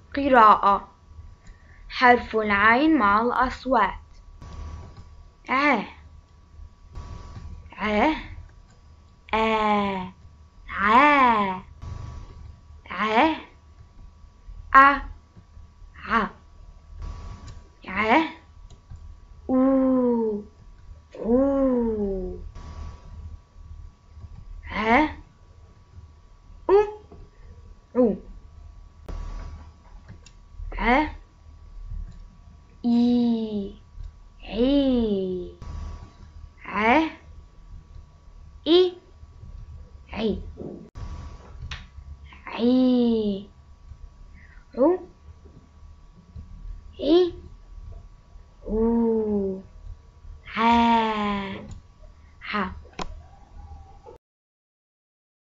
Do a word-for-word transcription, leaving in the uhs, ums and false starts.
قراءة. حرف العين مع الأصوات: ع ع آ ع ع ع ع ع أو أو ع أو أو ع إي عي ع إي عي عي